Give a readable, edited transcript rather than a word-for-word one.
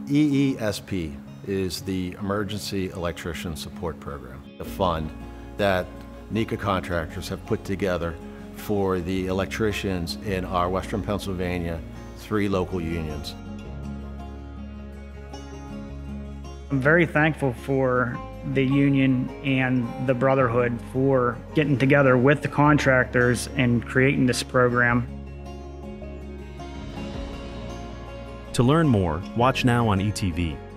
E.E.S.P is the Emergency Electrician Support Program, a fund that NECA contractors have put together for the electricians in our Western Pennsylvania 3 local unions. I'm very thankful for the union and the Brotherhood for getting together with the contractors and creating this program. To learn more, watch now on ETV.